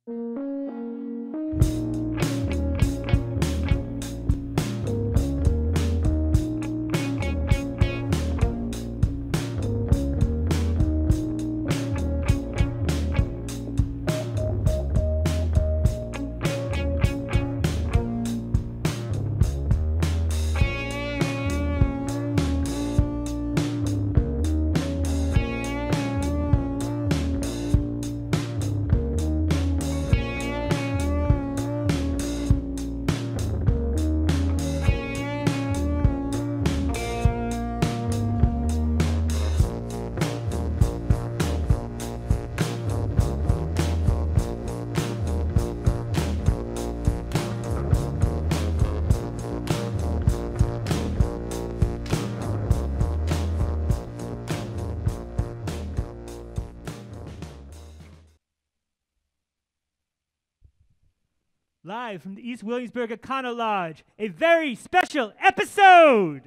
Live from the East Williamsburg Econo Lodge, a very special episode!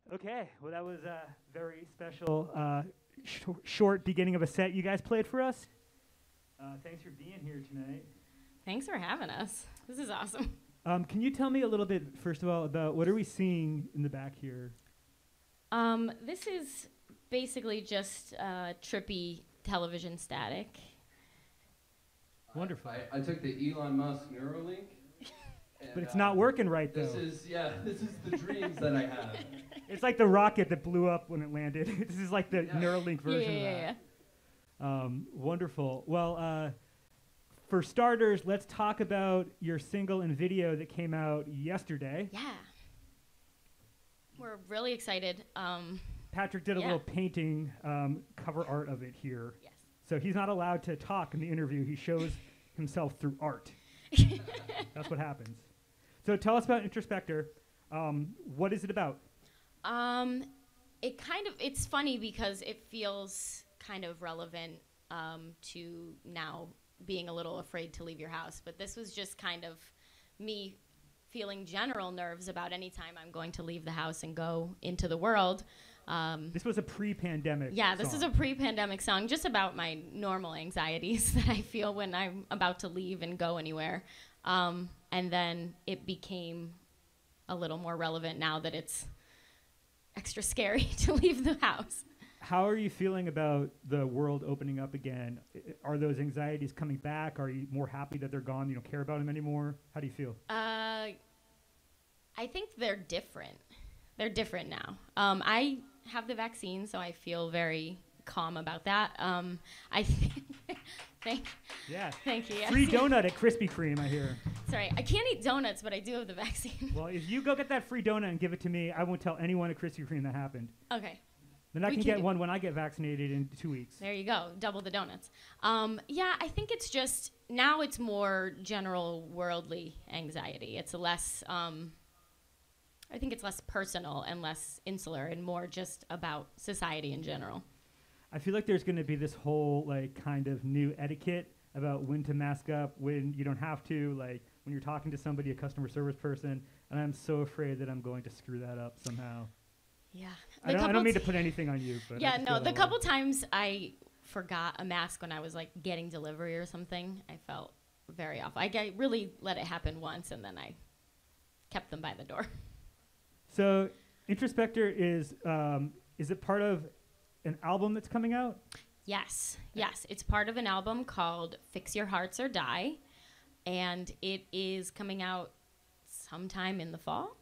Okay, well, that was a very special short beginning of a set you guys played for us. Thanks for being here tonight. Thanks for having us. This is awesome. Can you tell me a little bit, first of all, about what are we seeing in the back here? This is basically just trippy television static. Wonderful. I took the Elon Musk Neuralink. But it's not working right, though. This is the dreams that I have. It's like the rocket that blew up when it landed. This is like the Neuralink version of that. Wonderful. Well, for starters, let's talk about your single and video that came out yesterday. Yeah. We're really excited. Patrick did a little painting, cover art of it here. Yes. So he's not allowed to talk in the interview. He shows himself through art. That's what happens. So tell us about Introspectre. What is it about? It's funny because it feels kind of relevant to now being a little afraid to leave your house. But this was just kind of me feeling general nerves about any time I'm going to leave the house and go into the world. This was a pre-pandemic this is a pre-pandemic song, just about my normal anxieties that I feel when I'm about to leave and go anywhere. And then it became a little more relevant now that it's extra scary to leave the house. How are you feeling about the world opening up again? Are those anxieties coming back? Are you more happy that they're gone? You don't care about them anymore? How do you feel? I think they're different. They're different now. I have the vaccine, so I feel very calm about that. I think... Thank you. Yes. Free donut at Krispy Kreme, I hear. Sorry, I can't eat donuts, but I do have the vaccine. Well, if you go get that free donut and give it to me, I won't tell anyone at Krispy Kreme that happened. Okay. Then I can get one when I get vaccinated in 2 weeks. There you go. Double the donuts. I think it's just, now it's more general worldly anxiety. It's less, I think it's less personal and less insular and more just about society in general. I feel like there's going to be this whole like kind of new etiquette about when to mask up, when you don't have to, like when you're talking to somebody, a customer service person, and I'm so afraid that I'm going to screw that up somehow. Yeah. I don't mean to put anything on you, but the couple times I forgot a mask when I was like getting delivery or something, I felt very off. I really let it happen once, and then I kept them by the door. So Introspectre is it part of an album that's coming out? Yes. It's part of an album called Fix Your Hearts or Die, and it is coming out sometime in the fall.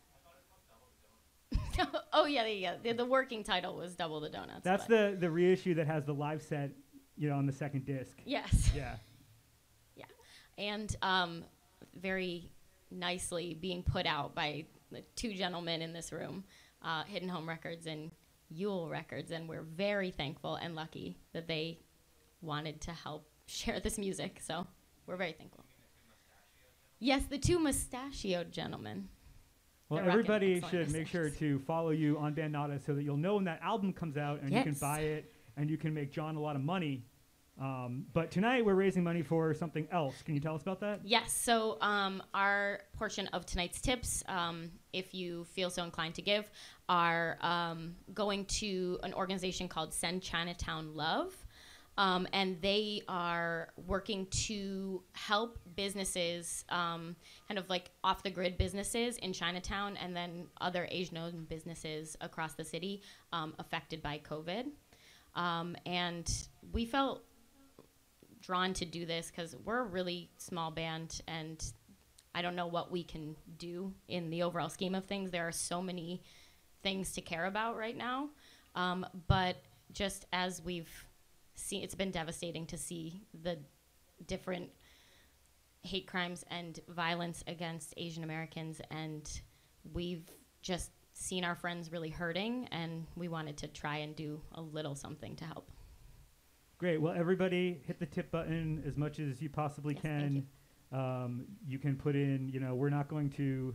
Oh, yeah. The working title was Double the Donuts. That's the reissue that has the live set, on the second disc. Yes. Yeah. Yeah. And very nicely being put out by the two gentlemen in this room, Hidden Home Records and Yule Records, and we're very thankful and lucky that they wanted to help share this music, so we're very thankful. Yes, the two mustachioed gentlemen. Well, everybody should make sure to follow you on bandNada so that you'll know when that album comes out and you can buy it and you can make Jon a lot of money. But tonight we're raising money for something else. Can you tell us about that? Yes. So our portion of tonight's tips, if you feel so inclined to give, are going to an organization called Send Chinatown Love. And they are working to help businesses, kind of like off-the-grid businesses in Chinatown and then other Asian-owned businesses across the city affected by COVID. And we felt drawn to do this because we're a really small band, and I don't know what we can do in the overall scheme of things. There are so many things to care about right now. But just as we've seen, it's been devastating to see the different hate crimes and violence against Asian Americans, and we've just seen our friends really hurting, and we wanted to try and do a little something to help. Great. Well, everybody hit the tip button as much as you possibly can. You can put in, we're not going to,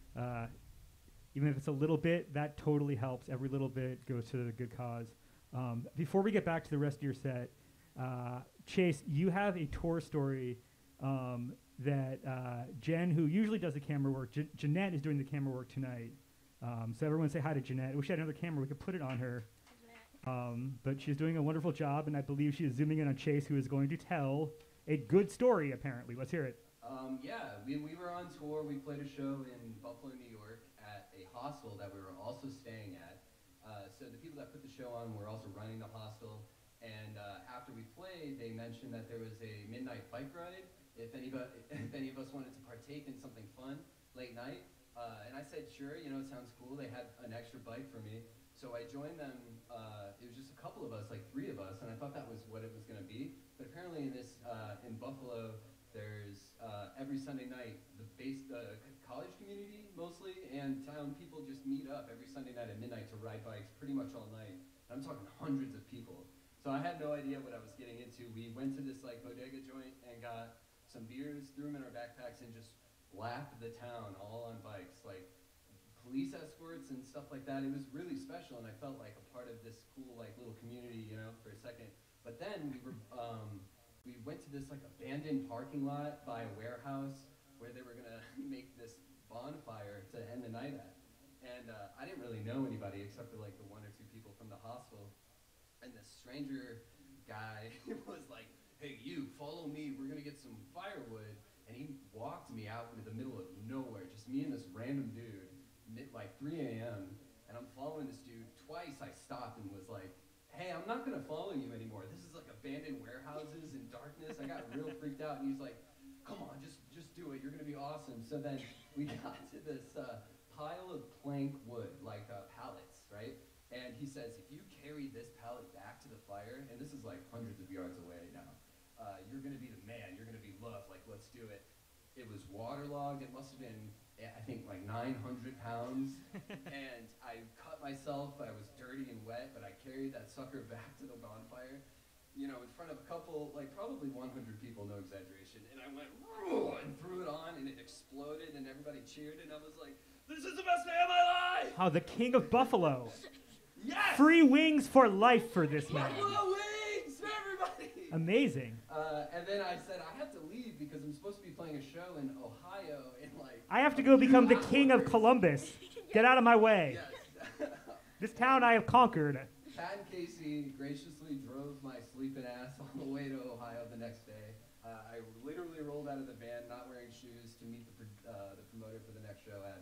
even if it's a little bit, that totally helps. Every little bit goes to the good cause. Before we get back to the rest of your set, Chase, you have a tour story that Jen, who usually does the camera work, Jeanette is doing the camera work tonight. So everyone say hi to Jeanette. I wish I had another camera. We could put it on her. But she's doing a wonderful job, and I believe she is zooming in on Chase, who is going to tell a good story, apparently. Let's hear it. Yeah, we were on tour. We played a show in Buffalo, New York at a hostel that we were also staying at. So the people that put the show on were also running the hostel. And after we played, they mentioned that there was a midnight bike ride if any of us wanted to partake in something fun late night. And I said, sure, it sounds cool. They had an extra bike for me. So I joined them. It was just a couple of us, like 3 of us, and I thought that was what it was going to be. But apparently in Buffalo, there's every Sunday night, the college community mostly and town people just meet up every Sunday night at midnight to ride bikes pretty much all night. I'm talking hundreds of people. So I had no idea what I was getting into. We went to this bodega joint and got some beers, threw them in our backpacks, and just lapped the town all on bikes, like police escorts and stuff like that. It was really special, and I felt like a part of this cool little community, for a second. But then we went to this abandoned parking lot by a warehouse where they were gonna make this bonfire to end the night at. And I didn't really know anybody except for the 1 or 2 people from the hostel. And this stranger guy was like, hey, you, follow me, we're gonna get some firewood. And he walked me out into the middle of nowhere, just me and this random dude, 3 a.m. And I'm following this dude. Twice I stopped and was like, hey, I'm not gonna follow you anymore. This is abandoned warehouses in darkness. I got real freaked out, and he's like, come on, just do it, you're gonna be awesome. So then we got to this pile of plank wood, pallets, right? And he says, if you carry this pallet back to the fire, and this is hundreds of yards away now, you're gonna be the man, you're gonna be loved, let's do it. It was waterlogged, it must have been, I think 900 pounds, and I cut myself, I was dirty and wet, but I carried that sucker back to the bonfire, in front of a couple, probably 100 people, no exaggeration, and I went, and threw it on, and it exploded, and everybody cheered, and I was like, this is the best day of my life! Oh, the king of Buffalo. Yes! Free wings for life for this man. Buffalo wings for everybody! Amazing. And then I said, I have to leave because I'm supposed to be playing a show in Ohio in I have to go become the king of Columbus. Get out of my way. Yes. This town I have conquered. Pat and Casey graciously drove my sleeping ass all the way to Ohio the next day. I literally rolled out of the van, not wearing shoes, to meet the promoter for the next show at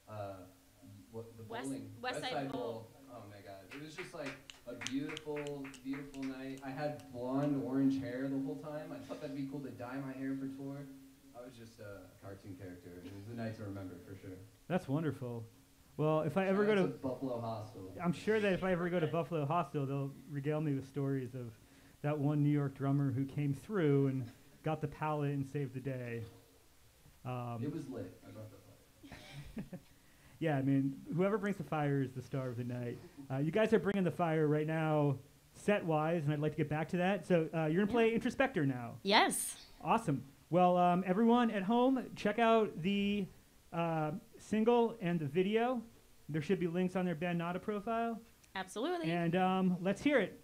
West Side Bowl. Oh my God, it was just a beautiful, beautiful night. I had blonde, orange hair the whole time. I thought that'd be cool to dye my hair for tour. I was just a cartoon character. It was a night to remember for sure. That's wonderful. Well, if I ever go to Buffalo Hostel, I'm sure that if I ever go to Buffalo Hostel, they'll regale me with stories of that one New York drummer who came through and got the pallet and saved the day. it was lit. I brought the fire. Yeah, I mean, whoever brings the fire is the star of the night. You guys are bringing the fire right now, set-wise, and I'd like to get back to that. So you're going to play Introspectre now. Yes. Awesome. Well, everyone at home, check out the single and the video. There should be links on their bandNada profile. Absolutely. And let's hear it.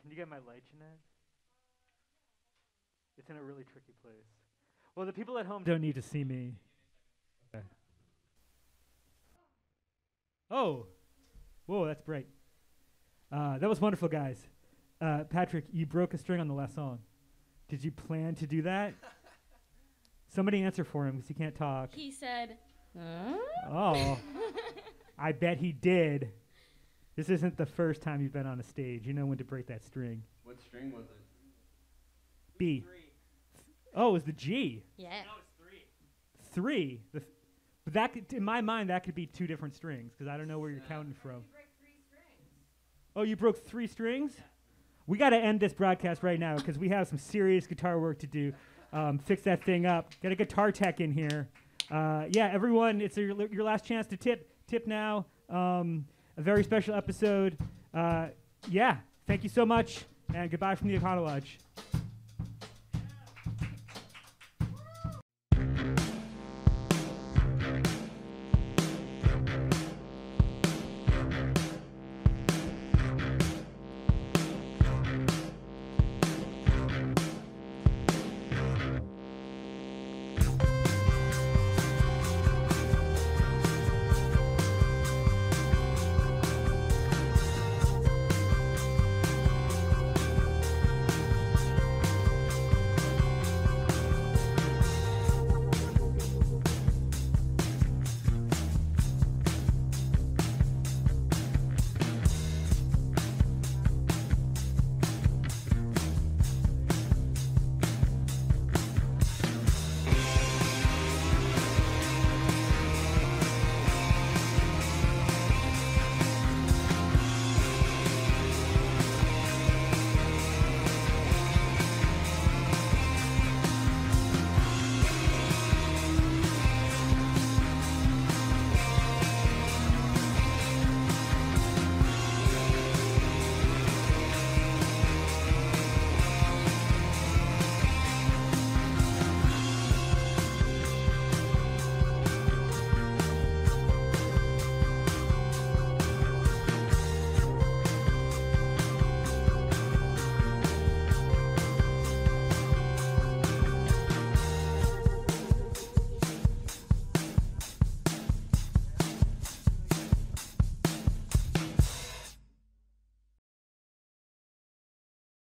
Can you get my light, Jeanette? It's in a really tricky place. Well, the people at home don't need to see me. Okay. Oh, whoa, that's bright. That was wonderful, guys. Patrick, you broke a string on the last song. Did you plan to do that? Somebody answer for him because he can't talk. He said, Oh, I bet he did. This isn't the first time you've been on a stage. You know when to break that string. What string was it? B. Oh, it was the G. yeah. No, it's 3. 3. But that could, in my mind, that could be 2 different strings because I don't know where you're counting from. Oh, you broke 3 strings? Yeah. We got to end this broadcast right now because we have some serious guitar work to do. Fix that thing up. Get a guitar tech in here. Yeah, everyone, it's your last chance to tip. Tip now. A very special episode. Yeah, thank you so much, and goodbye from the Econo Lodge.